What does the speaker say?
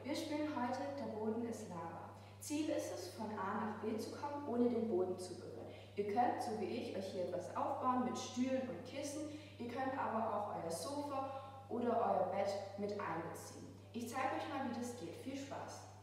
Wir spielen heute Der Boden ist Lava. Ziel ist es, von A nach B zu kommen, ohne den Boden zu berühren. Ihr könnt, so wie ich, euch hier etwas aufbauen mit Stühlen und Kissen. Ihr könnt aber auch euer Sofa oder euer Bett mit einbeziehen. Ich zeige euch mal, wie das geht. Viel Spaß!